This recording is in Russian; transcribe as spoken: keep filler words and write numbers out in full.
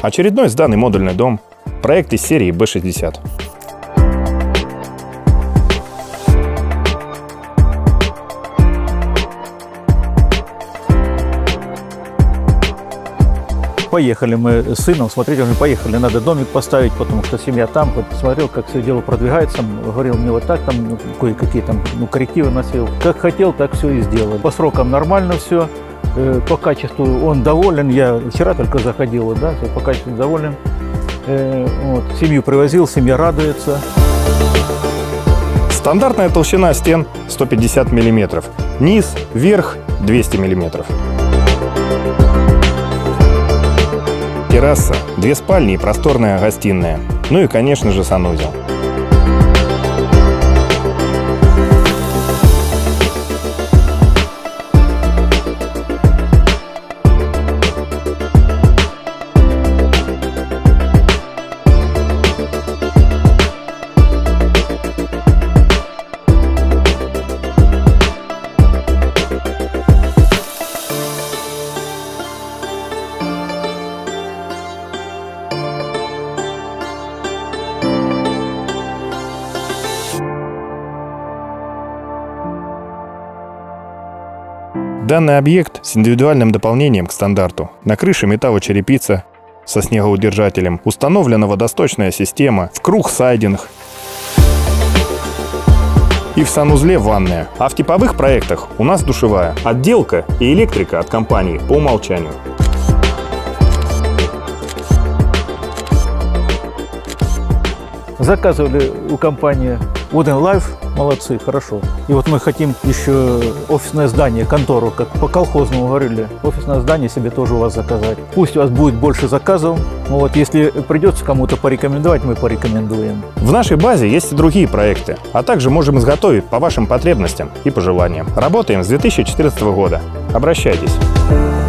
Очередной сданный модульный дом. Проект из серии Б шестьдесят. Поехали мы с сыном смотреть, уже поехали, надо домик поставить, потому что семья там. Вот смотрел, как все дело продвигается, говорил мне вот так, там ну, кое-какие там ну, коррективы носил. Как хотел, так все и сделал. По срокам нормально все, э, по качеству он доволен. Я вчера только заходил, да, все по качеству доволен. Э, вот, семью привозил, семья радуется. Стандартная толщина стен сто пятьдесят миллиметров, низ, верх двести миллиметров. Терраса, две спальни и просторная гостиная. Ну и, конечно же, санузел. Данный объект с индивидуальным дополнением к стандарту. На крыше металлочерепица со снегоудержателем, установлена водосточная система, в круг сайдинг и в санузле ванная. А в типовых проектах у нас душевая, отделка и электрика от компании по умолчанию. Заказывали у компании Wooden Life, молодцы, хорошо. И вот мы хотим еще офисное здание, контору, как по колхозному говорили, офисное здание себе тоже у вас заказать. Пусть у вас будет больше заказов, ну вот если придется кому-то порекомендовать, мы порекомендуем. В нашей базе есть и другие проекты, а также можем изготовить по вашим потребностям и пожеланиям. Работаем с две тысячи четырнадцатого года. Обращайтесь.